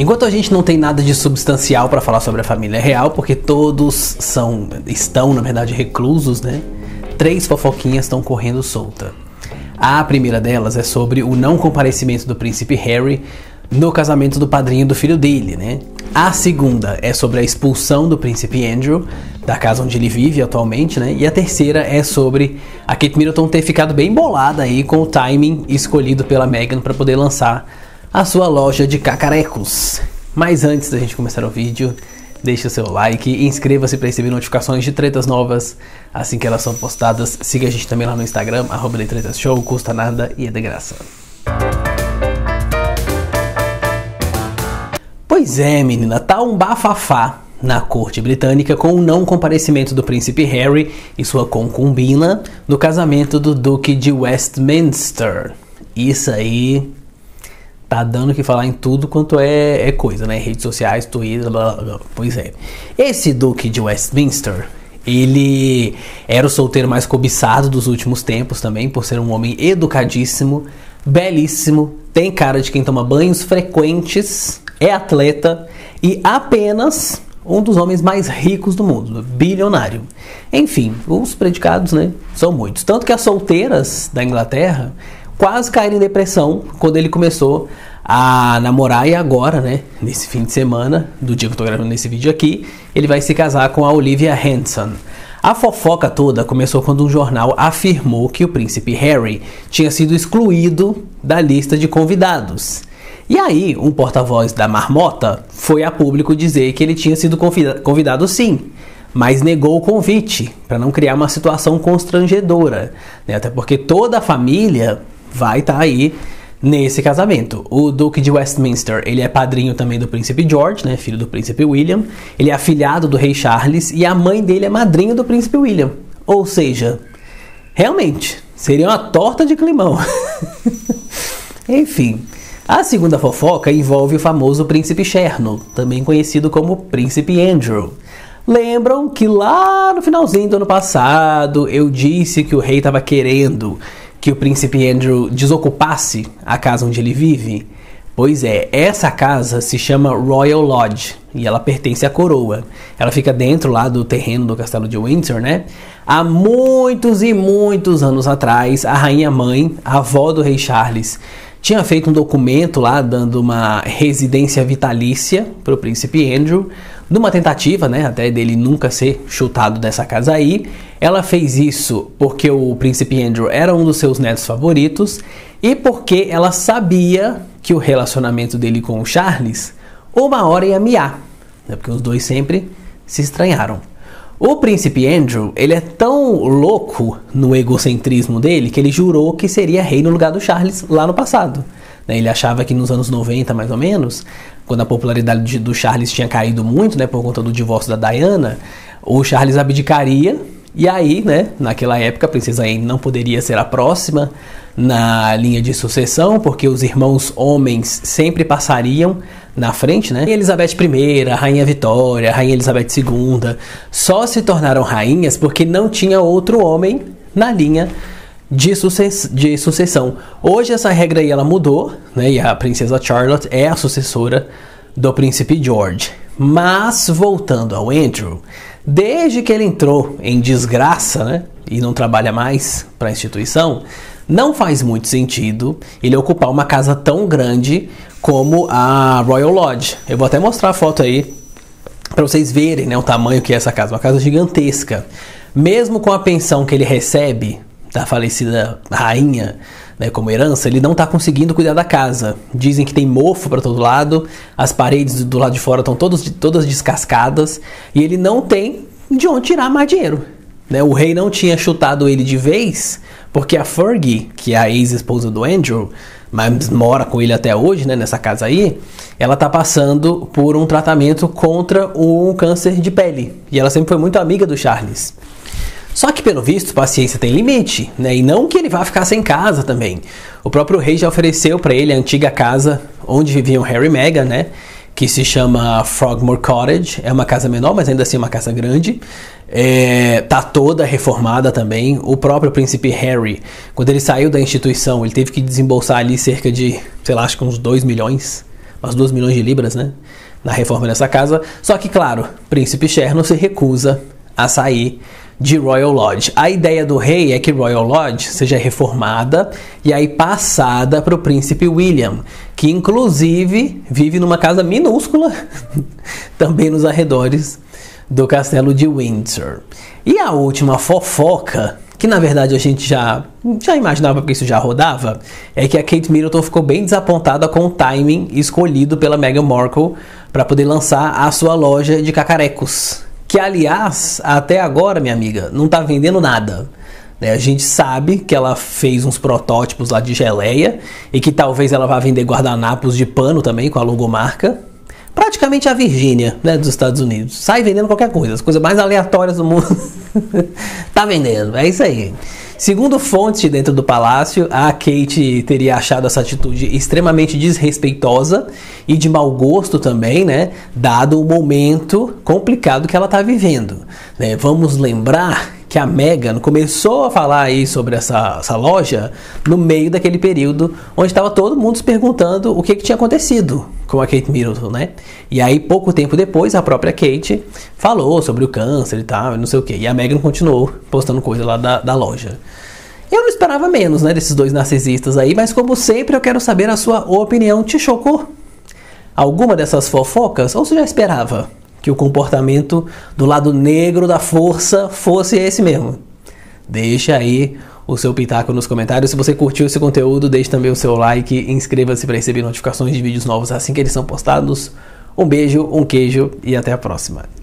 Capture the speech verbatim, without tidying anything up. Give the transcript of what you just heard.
Enquanto a gente não tem nada de substancial para falar sobre a família real, porque todos são, estão, na verdade, reclusos, né? Três fofoquinhas estão correndo solta. A primeira delas é sobre o não comparecimento do príncipe Harry no casamento do padrinho do filho dele, né? A segunda é sobre a expulsão do príncipe Andrew da casa onde ele vive atualmente, né? E a terceira é sobre a Kate Middleton ter ficado bem bolada aí com o timing escolhido pela Meghan para poder lançar a sua loja de cacarecos. Mas antes da gente começar o vídeo, deixe o seu like e inscreva-se para receber notificações de tretas novas assim que elas são postadas. Siga a gente também lá no Instagram, arroba letretashow, custa nada e é de graça. Pois é, menina, tá um bafafá na corte britânica com o não comparecimento do príncipe Harry e sua concubina no casamento do duque de Westminster. Isso aí tá dando o que falar em tudo quanto é, é coisa, né? Redes sociais, Twitter, blá, blá, blá. Pois é. Esse duque de Westminster, ele era o solteiro mais cobiçado dos últimos tempos também, por ser um homem educadíssimo, belíssimo, tem cara de quem toma banhos frequentes, é atleta e apenas um dos homens mais ricos do mundo, bilionário. Enfim, os predicados, né, são muitos. Tanto que as solteiras da Inglaterra quase caíram em depressão quando ele começou a namorar, e agora, né, nesse fim de semana, do dia que eu tô gravando nesse vídeo aqui, ele vai se casar com a Olivia Henson. A fofoca toda começou quando um jornal afirmou que o príncipe Harry tinha sido excluído da lista de convidados. E aí, um porta-voz da marmota foi a público dizer que ele tinha sido convidado sim, mas negou o convite, para não criar uma situação constrangedora, né? Até porque toda a família vai estar tá aí nesse casamento. O duque de Westminster, ele é padrinho também do príncipe George, né, filho do príncipe William. Ele é afilhado do rei Charles e a mãe dele é madrinha do príncipe William. Ou seja, realmente, seria uma torta de climão. Enfim, a segunda fofoca envolve o famoso príncipe Cherno, também conhecido como príncipe Andrew. Lembram que lá no finalzinho do ano passado eu disse que o rei estava querendo que o príncipe Andrew desocupasse a casa onde ele vive? Pois é, essa casa se chama Royal Lodge e ela pertence à coroa. Ela fica dentro lá do terreno do castelo de Windsor, né? Há muitos e muitos anos atrás, a rainha mãe, a avó do rei Charles, tinha feito um documento lá dando uma residência vitalícia para o príncipe Andrew, numa tentativa, né, até dele nunca ser chutado dessa casa aí. Ela fez isso porque o príncipe Andrew era um dos seus netos favoritos e porque ela sabia que o relacionamento dele com o Charles uma hora ia miar, né, porque os dois sempre se estranharam. O príncipe Andrew, ele é tão louco no egocentrismo dele que ele jurou que seria rei no lugar do Charles lá no passado. Ele achava que nos anos noventa, mais ou menos, quando a popularidade do Charles tinha caído muito, né, por conta do divórcio da Diana, o Charles abdicaria. E aí, né, naquela época, a princesa Anne não poderia ser a próxima na linha de sucessão, porque os irmãos homens sempre passariam na frente, né? E Elizabeth I, a Rainha Vitória, a Rainha Elizabeth segunda, só se tornaram rainhas porque não tinha outro homem na linha de, sucess de sucessão. Hoje essa regra aí ela mudou, né? E a princesa Charlotte é a sucessora do príncipe George. Mas, voltando ao Andrew, desde que ele entrou em desgraça, né, e não trabalha mais para a instituição, não faz muito sentido ele ocupar uma casa tão grande como a Royal Lodge. Eu vou até mostrar a foto aí para vocês verem, né, o tamanho que é essa casa. Uma casa gigantesca. Mesmo com a pensão que ele recebe da falecida rainha, né, como herança, ele não está conseguindo cuidar da casa. Dizem que tem mofo para todo lado, as paredes do lado de fora estão todas, todas descascadas e ele não tem de onde tirar mais dinheiro, né? O rei não tinha chutado ele de vez porque a Fergie, que é a ex-esposa do Andrew, mas mora com ele até hoje, né, nessa casa aí, ela tá passando por um tratamento contra um câncer de pele e ela sempre foi muito amiga do Charles. Só que, pelo visto, paciência tem limite, né? E não que ele vá ficar sem casa também. O próprio rei já ofereceu para ele a antiga casa onde viviam Harry e Meghan, né? Que se chama Frogmore Cottage. É uma casa menor, mas ainda assim é uma casa grande. É, tá toda reformada também. O próprio príncipe Harry, quando ele saiu da instituição, ele teve que desembolsar ali cerca de, sei lá, acho que uns dois milhões umas duas milhões de libras, né? Na reforma dessa casa. Só que, claro, Príncipe Cherno se recusa a sair de Royal Lodge. A ideia do rei é que Royal Lodge seja reformada e aí passada para o Príncipe William, que inclusive vive numa casa minúscula, também nos arredores do castelo de Windsor. E a última fofoca, que na verdade a gente já, já imaginava porque isso já rodava, é que a Kate Middleton ficou bem desapontada com o timing escolhido pela Meghan Markle para poder lançar a sua loja de cacarecos. Que, aliás, até agora, minha amiga, não tá vendendo nada. Né? A gente sabe que ela fez uns protótipos lá de geleia e que talvez ela vá vender guardanapos de pano também com a logomarca. Praticamente a Virgínia, né, dos Estados Unidos. Sai vendendo qualquer coisa, as coisas mais aleatórias do mundo. Tá vendendo, é isso aí. Segundo fontes de dentro do palácio, a Kate teria achado essa atitude extremamente desrespeitosa e de mau gosto também, né? Dado o momento complicado que ela está vivendo. Né? Vamos lembrar que a Meghan começou a falar aí sobre essa, essa loja no meio daquele período onde estava todo mundo se perguntando o que, que tinha acontecido com a Kate Middleton, né? E aí, pouco tempo depois, a própria Kate falou sobre o câncer e tal, e não sei o que. E a Meghan continuou postando coisa lá da, da loja. Eu não esperava menos, né, desses dois narcisistas aí, mas como sempre eu quero saber a sua opinião. Te chocou alguma dessas fofocas? Ou você já esperava que o comportamento do lado negro da força fosse esse mesmo? Deixa aí o seu pitaco nos comentários. Se você curtiu esse conteúdo, deixe também o seu like, inscreva-se para receber notificações de vídeos novos assim que eles são postados. Um beijo, um queijo e até a próxima.